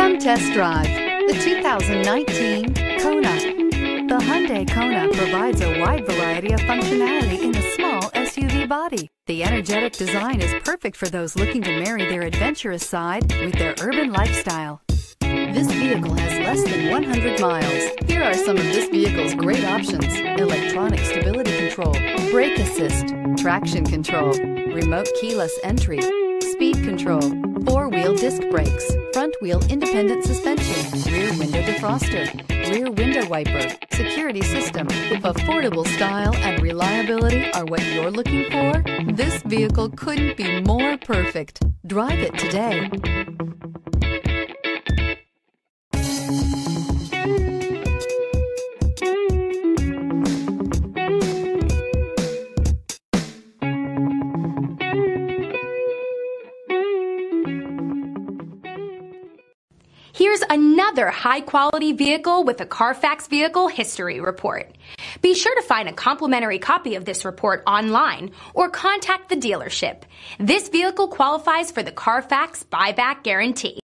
Come test drive the 2019 Kona. The Hyundai Kona provides a wide variety of functionality in a small SUV body. The energetic design is perfect for those looking to marry their adventurous side with their urban lifestyle. This vehicle has less than 100 miles. Here are some of this vehicle's great options: electronic stability control, brake assist, traction control, remote keyless entry, speed control, four-wheel disc brakes, front-wheel independent suspension, rear window defroster, rear window wiper, security system. If affordable style and reliability are what you're looking for, this vehicle couldn't be more perfect. Drive it today. Here's another high-quality vehicle with a Carfax Vehicle History Report. Be sure to find a complimentary copy of this report online or contact the dealership. This vehicle qualifies for the Carfax Buyback Guarantee.